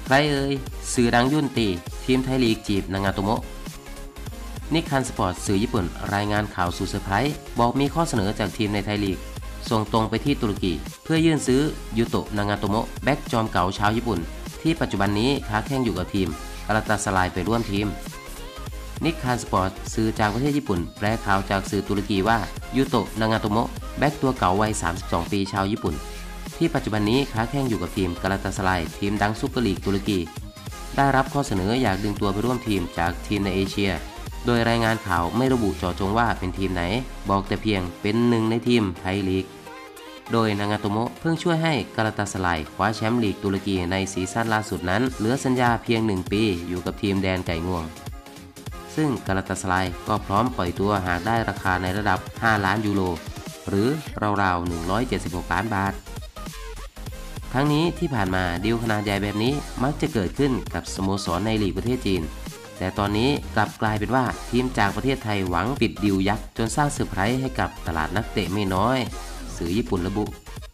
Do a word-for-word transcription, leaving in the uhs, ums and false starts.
ใครเอ่ยสื่อดังยุ่นตีทีมไทยลีกจีบนางาโตโมะนิกคันสปอร์ตสื่อญี่ปุ่นรายงานข่าวสุดเซอร์ไพรส์บอกมีข้อเสนอจากทีมในไทยลีกส่งตรงไปที่ตุรกีเพื่อยื่นซื้อยูโตะนางาโตโมะแบ็กจอมเก่าชาวญี่ปุ่นที่ปัจจุบันนี้ค้าแข่งอยู่กับทีมกาลาตาสลายไปร่วมทีมนิกคันสปอร์ตสื่อจากประเทศญี่ปุ่นแปลข่าวจากสื่อตุรกีว่ายูโตะนางาโตโมะแบ็กตัวเก่าวัยสามสิบสองปีชาวญี่ปุ่นที่ปัจจุบันนี้ค้าแข่งอยู่กับทีมกาลาตาสลายทีมดังซุปเปอร์ลีกตุรกีได้รับข้อเสนออยากดึงตัวไปร่วมทีมจากทีมในเอเชียโดยรายงานข่าวไม่ระบุเจาะจงว่าเป็นทีมไหนบอกแต่เพียงเป็นหนึ่งในทีมไทยลีกโดยนางาโตโมะเพิ่งช่วยให้กาลาตาสลายคว้าแชมป์ลีกตุรกีในซีซั่นล่าสุดนั้นเหลือสัญญาเพียงหนึ่งปีอยู่กับทีมแดนไก่งวงซึ่งกาลาตาสลายก็พร้อมปล่อยตัวหากได้ราคาในระดับห้าล้านยูโรหรือราวๆหนึ่งร้อยเจ็ดสิบหกล้านบาททั้งนี้ที่ผ่านมาดีลขนาดใหญ่แบบนี้มักจะเกิดขึ้นกับสโมสรในลีกประเทศจีนแต่ตอนนี้กลับกลายเป็นว่าทีมจากประเทศไทยหวังปิดดีลยักษ์จนสร้างเซอร์ไพรส์ให้กับตลาดนักเตะไม่น้อยสื่อญี่ปุ่นระบุ